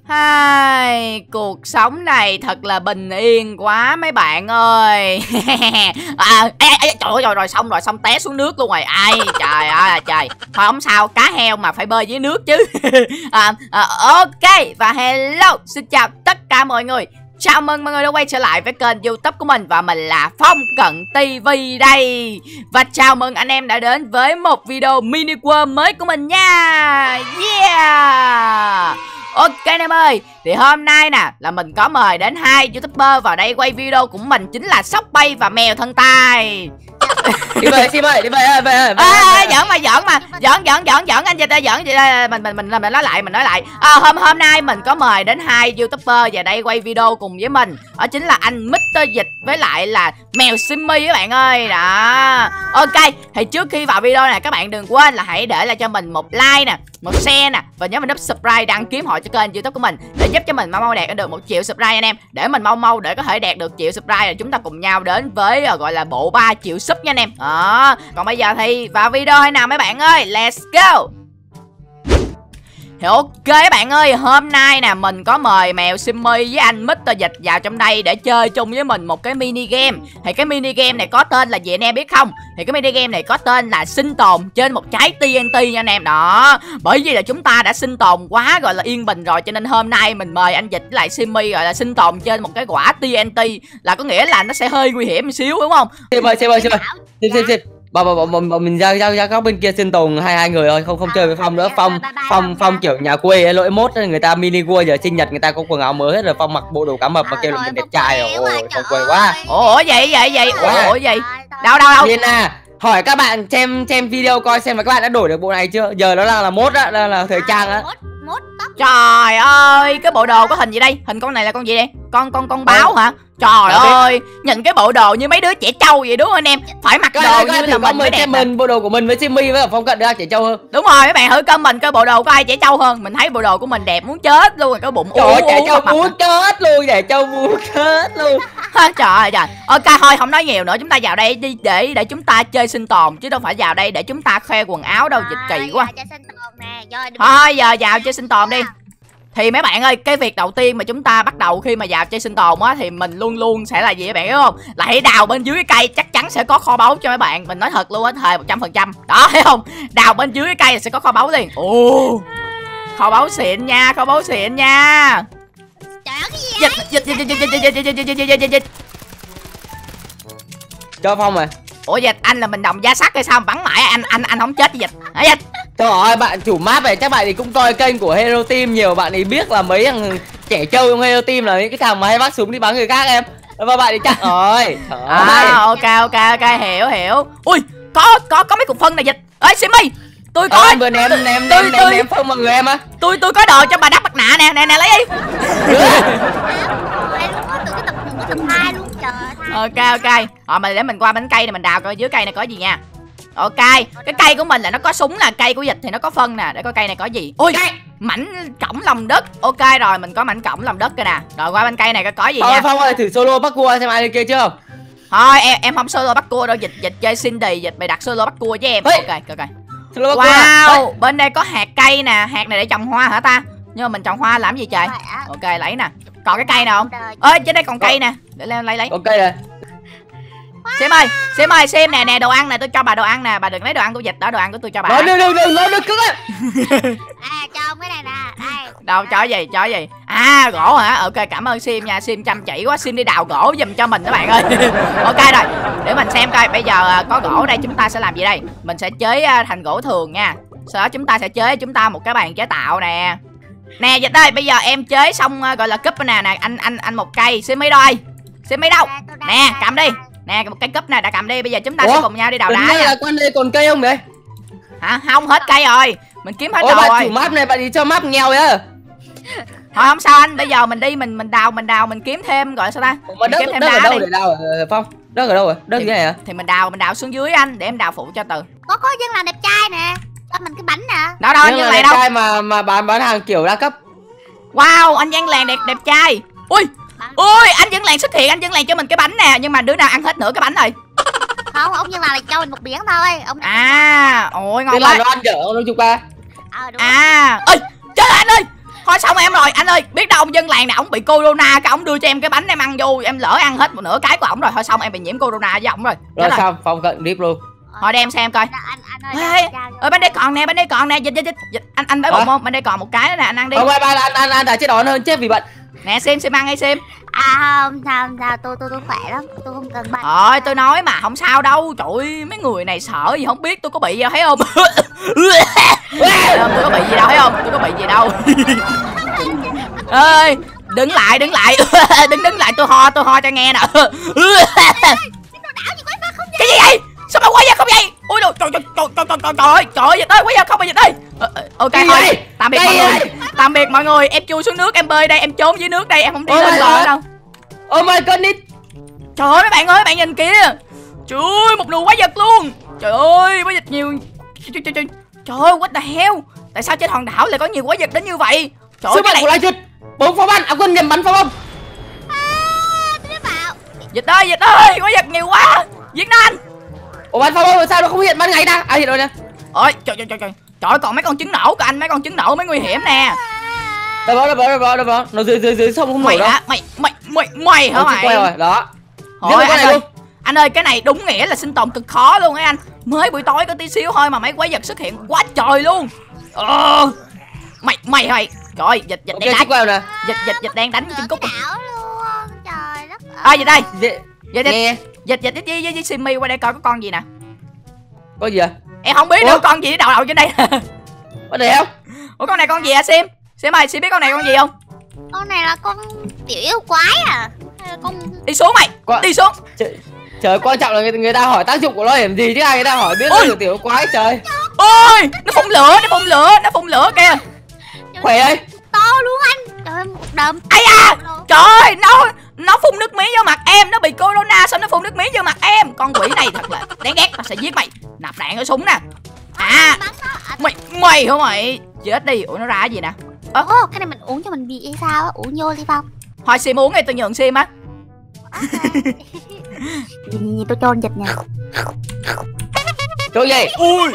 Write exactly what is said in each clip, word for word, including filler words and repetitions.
Hai, cuộc sống này thật là bình yên quá mấy bạn ơi. à, ê, ê, trời ơi, rồi, rồi xong rồi xong té xuống nước luôn rồi. Ai trời ơi là trời. Thôi không sao, cá heo mà phải bơi dưới nước chứ. à, à, ok và hello, xin chào tất cả mọi người. Chào mừng mọi người đã quay trở lại với kênh YouTube của mình. Và mình là Phong Cận ti vi đây. Và chào mừng anh em đã đến với một video mini world mới của mình nha. Yeah. Ok anh em ơi, thì hôm nay nè là mình có mời đến hai YouTuber vào đây quay video của mình, chính là Sóc Bay và Mèo Thân Tai. Đi về, đi về, đi về, về. À, giỡn mà giỡn mà giỡn giỡn giỡn giỡn anh chị ta giỡn chị ta. mình mình mình mình nói lại mình nói lại à, hôm hôm nay mình có mời đến hai YouTuber vào đây quay video cùng với mình, đó chính là anh mít tơ Dịch với lại là Mèo Simmy các bạn ơi. Đó, ok, thì trước khi vào video này các bạn đừng quên là hãy để lại cho mình một like nè, một share nè, và nhớ mình nút subscribe đăng ký hội cho kênh YouTube của mình để giúp cho mình mau mau đạt được một triệu subscribe anh em. Để mình mau mau để có thể đạt được triệu subscribe rồi chúng ta cùng nhau đến với uh, gọi là bộ ba triệu sub nha anh em. Đó, còn bây giờ thì vào video hay nào mấy bạn ơi, let's go. Thì ok các bạn ơi, hôm nay nè mình có mời Mèo Simmy với anh mít tơ Dịch vào trong đây để chơi chung với mình một cái mini game. Thì cái mini game này có tên là gì anh em biết không? Thì cái mini game này có tên là sinh tồn trên một trái tê en tê nha anh em. Đó, bởi vì là chúng ta đã sinh tồn quá gọi là yên bình rồi, cho nên hôm nay mình mời anh Dịch với lại Simmy gọi là sinh tồn trên một cái quả tê en tê, là có nghĩa là nó sẽ hơi nguy hiểm một xíu đúng không? Xem ơi, xem ơi, xem ơi. Xem xem xem. Bà bà bà mình ra ra ra góc bên kia sinh tồn hai hai người thôi, không không chơi với Phong nữa. Phong Phong Phong kiểu nhà quê lỗi mốt người ta mini world giờ sinh nhật người ta có quần áo mới hết rồi, Phong mặc bộ đồ cá mập mà kêu là mình đẹp trai rồi. Ôi Phong quê quá. Ủa vậy vậy vậy ủa vậy đâu đâu đâu à, hỏi các bạn xem xem video coi xem là các bạn đã đổi được bộ này chưa. Giờ nó là là mốt á, là, là thời trang á. Trời ơi, cái bộ đồ có hình gì đây? Hình con này là con gì đây? Con con con báo hả? Trời ơi, nhìn cái bộ đồ như mấy đứa trẻ trâu vậy đúng không anh em? Phải mặc đồ coi, như coi, là mình mới đẹp. Mình bộ đồ của mình với Simmy với Phong Cận ra trẻ trâu hơn. Đúng rồi, mấy bạn thử coi mình coi bộ đồ có ai trẻ trâu hơn. Mình thấy bộ đồ của mình đẹp muốn chết luôn rồi, cái bụng trời ơi, trẻ trâu muốn chết luôn, trẻ trâu muốn chết luôn. Trời ơi trời. Ok thôi không nói nhiều nữa, chúng ta vào đây đi để để chúng ta chơi sinh tồn chứ đâu phải vào đây để chúng ta khoe quần áo đâu, Dịch kỳ quá. Thôi giờ vào chơi sinh tồn đi. Thì mấy bạn ơi, cái việc đầu tiên mà chúng ta bắt đầu khi mà vào chơi sinh tồn á thì mình luôn luôn sẽ là gì các bạn biết không? Là hãy đào bên dưới cái cây, chắc chắn sẽ có kho báu cho mấy bạn. Mình nói thật luôn á, thề một trăm phần trăm. Đó thấy không? Đào bên dưới cái cây là sẽ có kho báu liền. Ồ. Kho báu xịn nha, kho báu xịn nha. Trời ơi cái gì Dịch dịch dịch dịch dịch dịch dịch dịch dịch dịch dịch dịch. Cho Phong rồi. Ủa Dịch, anh là mình đồng giá sắt hay sao bắn mãi anh anh anh không chết với Dịch. Hả Dịch? Trời ơi, bạn chủ map này chắc bạn thì cũng coi kênh của Hero Team nhiều, bạn ấy biết là mấy thằng trẻ trâu trong Hero Team là những cái thằng mà hay bắt súng đi bắn người khác em. Và bạn thì chắc rồi. À, ok ok ok hiểu hiểu. Ui, có có có mấy cục phân này Dịch. Ê Simmy, tôi có à, vừa ném ném ném tôi, ném, tôi, ném phân mọi người em á. Tôi tôi có đồ cho bà đắp mặt nạ nè, nè nè lấy đi. Ok ok. Rồi mình để mình qua bánh cây này mình đào coi dưới cây này có gì nha. Ok, cái cây của mình là nó có súng, là cây của Dịch thì nó có phân nè. Để coi cây này có gì. Ui, mảnh cổng lòng đất. Ok rồi, mình có mảnh cổng lòng đất kìa nè. Rồi qua bên cây này có, có gì thôi, nha. Phong ơi, thử solo bắt cua xem ai lên kia chưa. Thôi em em không solo bắt cua đâu, Dịch Dịch chơi Cindy, Dịch mày đặt solo bắt cua với em. Hey. Ok ok. Solo wow, bên đây có hạt cây nè. Hạt này để trồng hoa hả ta? Nhưng mà mình trồng hoa làm gì trời? Ok lấy nè. Còn cái cây nào không? Ơi trên đây còn cây nè. Để lấy lấy lấy. Ok rồi. Xem ơi, xem ơi, xem nè nè, đồ ăn nè, tôi cho bà đồ ăn nè, bà đừng lấy đồ ăn của Dịch đó, đồ ăn của tôi cho bà. Đừng đừng đừng đừng đừng cứng á. À cho ông cái này nè, đây. Đâu cho gì, cho gì? À gỗ hả? Ok cảm ơn Sim nha, Sim chăm chỉ quá, Sim đi đào gỗ giùm cho mình các bạn ơi. Ok rồi, để mình xem coi bây giờ có gỗ đây chúng ta sẽ làm gì đây? Mình sẽ chế thành gỗ thường nha. Sau đó chúng ta sẽ chế chúng ta một cái bàn chế tạo nè. Nè Dịch ơi, bây giờ em chế xong gọi là cúp nè nè, anh anh anh một cây, Sim mấy đâu ơi? Sim mấy đâu? Nè, cầm đi. Nè một cái cúp này đã cầm đi, bây giờ chúng ta ủa? Sẽ cùng nhau đi đào đá nha. Là quanh đây còn cây không vậy? Hả? Không, hết cây rồi. Mình kiếm hết ủa, rồi. bạn chủ map này bạn đi cho map nghèo vậy? Thôi không sao anh, bây giờ mình đi mình mình đào mình đào mình kiếm thêm gọi sao ta? Mà đất, kiếm thêm đất đá ở đâu đi. để đào Phong? Đất ở đâu rồi? Đất thì, như này hả? Thì mình đào mình đào xuống dưới anh, để em đào phụ cho từ. Có có dân làm đẹp trai nè. Cho mình cái bánh nè. Đâu đâu anh dân làng đâu? Trai mà mà bán bán hàng kiểu đa cấp. Wow, anh dân làng đẹp đẹp trai. Ui. Ui, anh dân làng xuất hiện, anh dân làng cho mình cái bánh nè, nhưng mà đứa nào ăn hết nửa cái bánh rồi. Không, ông dân làng này cho mình một biển thôi. Ông à, ôi ngon quá. Cái làm nó ăn dở nó chụp qua. Ờ đúng. À, ơi, chết anh ơi. Thôi xong em rồi anh ơi, biết đâu ông dân làng này ổng bị corona, cái ổng đưa cho em cái bánh em ăn vô, em lỡ ăn hết một nửa cái của ổng rồi, thôi xong em bị nhiễm corona với ổng rồi. Rồi xong Phong cận clip luôn. Thôi đem xem coi. Ê, ở bên đây còn nè, bên đây còn nè, dịch dịch dịch. Anh anh đói bụng không? Bên đây còn một cái nữa nè, anh ăn đi. Không ba anh anh anh đã chết đói hơn chết vì bệnh. Nè xem xem ăn hay xem. À không, sao sao tôi tôi tôi khỏe lắm, tôi không cần bệnh. Thôi tôi nói mà không sao đâu. Trời ơi, mấy người này sợ gì không biết, tôi có bị gì thấy không? Tôi có bị gì đâu thấy không? Tôi có bị gì đâu. Ơi, đứng lại, đứng lại. Đứng đứng lại tôi ho, tôi ho cho nghe nè. Cái gì vậy? Sao mà quay ra không vậy? Ôi trời trời trời trời trời trời trời trời dịch ơi, quay ra không mà dịch ơi. Ok thôi, tạm biệt mọi người. Tạm biệt mọi người, em chui xuống nước, em bơi đây, em trốn dưới nước đây, em không đi lên bờ đâu. Oh my god. Trời ơi mấy bạn ơi, bạn nhìn kìa. Trời ơi, một lùa quái vật luôn. Trời ơi, quái vật nhiều. Trời trời trời. Trời ơi, what the hell? Tại sao trên hòn đảo lại có nhiều quái vật đến như vậy? Trời ơi, cái này lại dịch. Bốn pháo banh, à quên nhầm bắn pháo bông. Dịch ơi, dịch ơi, quái vật nhiều quá. Giết nó anh. Ủa bắn pháo bông sao nó không hiện ban ngày ta? À hiện rồi nè. Ôi trời trời trời trời. Trời còn mấy con trứng nổ của anh, mấy con trứng nổ mới nguy hiểm nè. Đâu đó, đâu đó, đâu đó, đó. Nó dưới dưới dưới sông không nổi đâu. Mày mày mày mày hả mày? Quay rồi, đó. Thôi anh ơi. Anh ơi, cái này đúng nghĩa là sinh tồn cực khó luôn ấy anh. Mới buổi tối có tí xíu thôi mà mấy quái vật xuất hiện quá trời luôn. Ờ. Mày mày mày. Trời dịch dịch đang đánh. Nè. Dịch dịch dịch đang đánh trên cúc. Trời đất ơi. À dịch đây. Dịch dịch Nghe. dịch dịch với với, với Simmy qua đây coi có con gì nè. Có gì à? Em không biết nữa, con gì đậu đậu trên đây. Có đẹp không? Ủa con này con gì hả Sim? Sim ơi, Sim biết con này con gì không? Con này là con tiểu yêu quái à? Hay là con... Đi xuống mày, Qua... đi xuống. Trời, trời quan trọng là người, người ta hỏi tác dụng của nó làm gì chứ ai người ta hỏi biết là tiểu quái trời. Ôi, nó phun lửa, nó phun lửa, nó phun lửa kìa. Khỏe ơi. To luôn anh. Trời ơi, một đờm. Ây da, trời ơi, nó nó phun nước mía vô mặt em, nó bị corona xong nó phun nước mía vô mặt em. Con quỷ này thật là đáng ghét, tao sẽ giết mày. Nạp đạn ở súng nè. À, mày mày hả mày? Chết đi, ủa nó ra cái gì nè? Ồ, oh, cái này mình uống cho mình bị hay sao á, uống vô đi Phong. Thôi Sim uống đi, tôi nhường Sim á. Nhìn nhìn tôi trôn dịch nha. Trôn gì? Ui.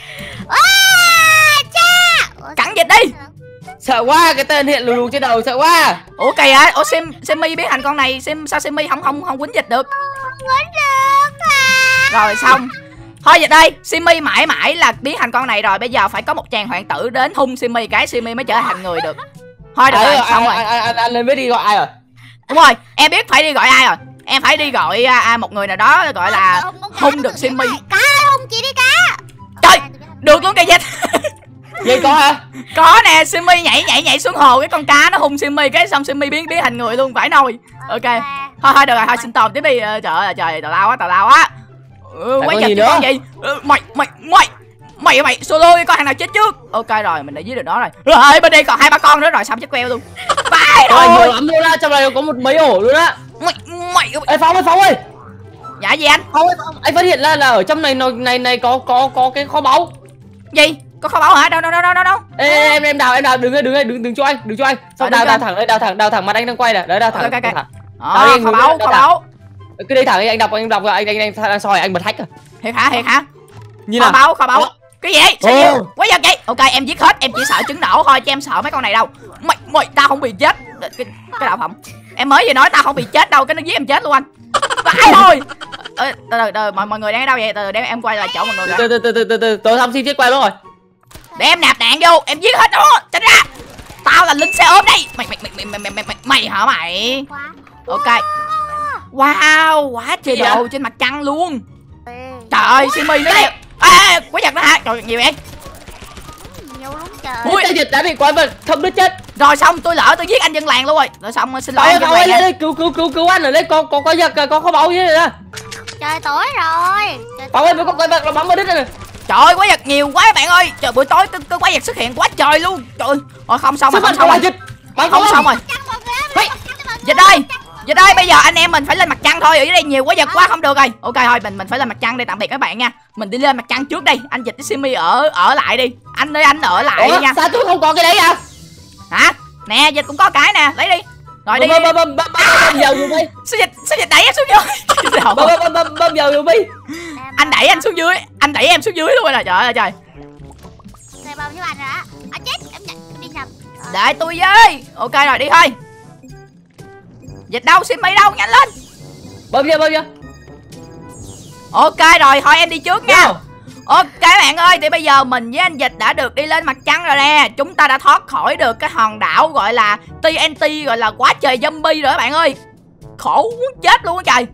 Cắn dịch đi. Sợ quá, cái tên hiện lù lù trên đầu sợ quá. Ủa kìa á, ủa Sim Simmy biến thành con này, Sim sao Simmy không không không quýnh dịch được? Quýnh được à. Rồi xong. Thôi dịch đây, Simmy mãi mãi là biến thành con này rồi, bây giờ phải có một chàng hoàng tử đến hung Simmy cái Simmy mới trở thành người được. Thôi được rồi, xong rồi. Anh anh anh lên biết đi gọi ai rồi? Đúng rồi, em biết phải đi gọi ai rồi. Em phải đi gọi à, một người nào đó gọi là hung được Simmy. Cá hung chị đi cá. Trời, được luôn kìa dịch. Vậy có hả? Có nè, Simmy nhảy nhảy nhảy xuống hồ, cái con cá nó hung Simmy cái xong Simmy biến biến thành người luôn, phải nồi. Ok. Thôi thôi được rồi, thôi sinh tồn tiếp đi. Trời ơi trời, tào lao quá, tào lao quá. Ừ, quái vật chứ con gì? Ừ, mày mày mày mày mày solo đi, con thằng nào chết trước. Ok rồi, mình đã giết được nó rồi. Rồi bên đây còn hai ba con nữa rồi, xong chết queo luôn. Bye rồi. Nhiều lắm luôn á, trong này có một mấy ổ luôn á. Mày mày Ê Phong ơi, Phong ơi. Dạ gì anh? Phong ơi, anh phát hiện ra là ở trong này này này có có có cái kho báu. Gì? Có kho báu hả? Đâu đâu đâu đâu đâu. Ê em em đào em đào đứng đây đứng đây đừng đừng cho anh, đừng cho anh. Xong đào đào thẳng đây, đào thẳng đào thẳng mặt anh đang quay này. Đấy đào thẳng. Ok ok. Đó, kho báu, kho báu. Cứ đi thẳng đi, anh đọc anh đọc anh anh anh soi anh bật hack à. Thiệt hả? Thiệt hả? Như kho nào? báu, kho báu. Cái gì? Sao vậy? Quá giật vậy? Ok em giết hết, em chỉ sợ trứng nổ thôi chứ em sợ mấy con này đâu. Mày mày tao không bị chết. Cái cái đạo phẩm. Em mới vừa nói tao không bị chết đâu, cái nó giết em chết luôn anh. Phải thôi. Từ từ từ mọi mọi người đang ở đâu vậy? Từ từ để em quay lại chỗ mọi người. Từ từ từ từ từ từ tôi xong xin chết quay luôn rồi. Để em nạp đạn vô, em giết hết nó. Tránh ra. Tao là lính xe ôm đây. Mày mày mày mày mày mày mày, mày hả mày? Ok. Wow, quá trời đồ trên mặt trăng luôn. Trời ơi, Simmy nó đẹp. À, quái vật đó hả? Trời nhiều vậy. Nhiều lắm trời. Ui, tay dịch đã bị quái vật không đứt chết. Rồi xong tôi lỡ tôi giết anh dân làng luôn rồi. Rồi xong xin lỗi anh dân làng. Lên cứu cứu cứu cứu anh ở đây, có có có vật có kho báu như thế này. Trời tối rồi. Bảo ơi, có quái vật nó bắn vào đít này. Trời ơi, quái vật nhiều quá bạn ơi. Trời buổi tối cái quái vật xuất hiện quá trời luôn. Trời ơi. Rồi không xong rồi, không xong rồi. Bắn không xong rồi. Dịch ơi. Dịch ơi, bây giờ anh em mình phải lên mặt trăng thôi, ở dưới đây nhiều quái vật quá không được rồi. Ok thôi, mình mình phải lên mặt trăng đây, tạm biệt các bạn nha. Mình đi lên mặt trăng trước đây. Anh Dịch với Simmy ở ở lại đi. Anh ơi anh ở lại Ủa, nha. Sao tôi không có cái đấy à? Hả? Nè, Dịch cũng có cái nè, lấy đi. Rồi đi. Bơm bơm bơm bơm bơm dầu vô đi. Sao Dịch, sao Dịch đẩy em xuống dưới? Bơm bơm bơm bơm dầu vô đi. Anh đẩy anh xuống dưới, anh đẩy em xuống dưới luôn rồi. Trời ơi trời. Này bao nhiêu anh hả? À chết, em nhận em đi nhầm. Để tôi với. Ok rồi, đi thôi. Dịch đâu, Simmy đâu, nhanh lên. Bơm vô, bơm vô. Ok rồi, thôi em đi trước nha. Ok bạn ơi, thì bây giờ mình với anh Dịch đã được đi lên mặt trăng rồi nè. Chúng ta đã thoát khỏi được cái hòn đảo gọi là tê en tê, gọi là quá trời zombie rồi các bạn ơi. Khổ muốn chết luôn á trời.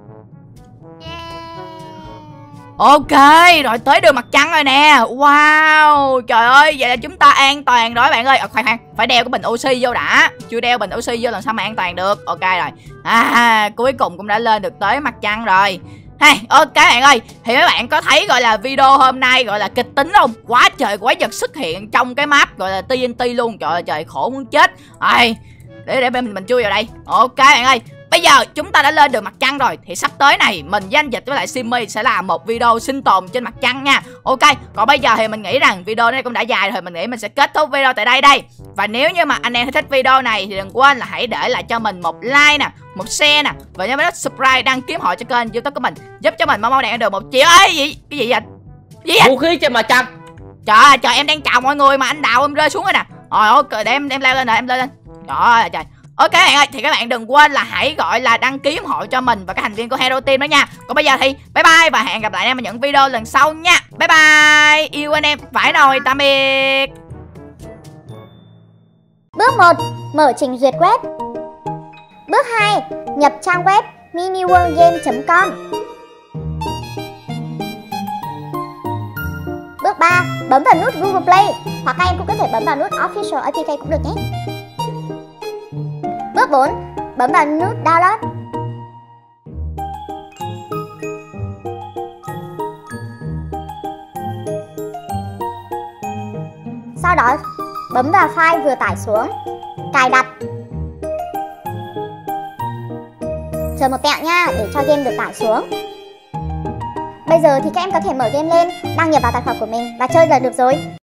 Ok, rồi tới đường mặt trăng rồi nè. Wow, trời ơi, vậy là chúng ta an toàn rồi các bạn ơi. À, khoan khoan, phải đeo cái bình oxy vô đã. Chưa đeo bình oxy vô làm sao mà an toàn được. Ok rồi. À, cuối cùng cũng đã lên được tới mặt trăng rồi. Hey, ok bạn ơi, thì mấy bạn có thấy gọi là video hôm nay gọi là kịch tính không? Quá trời quái vật xuất hiện trong cái map gọi là tê en tê luôn. Trời ơi trời, khổ muốn chết. Rồi, để để mình mình chui vào đây. Ok bạn ơi, bây giờ chúng ta đã lên được mặt trăng rồi. Thì sắp tới này mình với anh Dịch với lại Simmy sẽ làm một video sinh tồn trên mặt trăng nha. Ok, còn bây giờ thì mình nghĩ rằng video này cũng đã dài rồi. Mình nghĩ mình sẽ kết thúc video tại đây đây. Và nếu như mà anh em thích video này thì đừng quên là hãy để lại cho mình một like nè, một share nè, và nhớ bấm subscribe, đăng ký hội cho kênh YouTube của mình, giúp cho mình mau mau đạt được một triệu. Ơi gì cái gì vậy? Gì vậy? Vũ khí trên mặt trăng. Trời ơi trời, em đang chào mọi người mà anh Đào em rơi xuống rồi nè. Rồi ok, để em em leo lên rồi, em leo lên. Trời ơi trời. Ok các bạn ơi, thì các bạn đừng quên là hãy gọi là đăng ký ủng hộ cho mình và các thành viên của Hero Team đó nha. Còn bây giờ thì bye bye và hẹn gặp lại em ở những video lần sau nha. Bye bye, yêu anh em, phải rồi, tạm biệt. Bước một. Mở trình duyệt web. Bước hai. Nhập trang web miniworldgame chấm com. Bước ba. Bấm vào nút Google Play, hoặc các em cũng có thể bấm vào nút Official a pê ca cũng được nhé. Bước bốn. Bấm vào nút Download. Sau đó bấm vào file vừa tải xuống, cài đặt. Chờ một tẹo nha, để cho game được tải xuống. Bây giờ thì các em có thể mở game lên, đăng nhập vào tài khoản của mình và chơi là được rồi.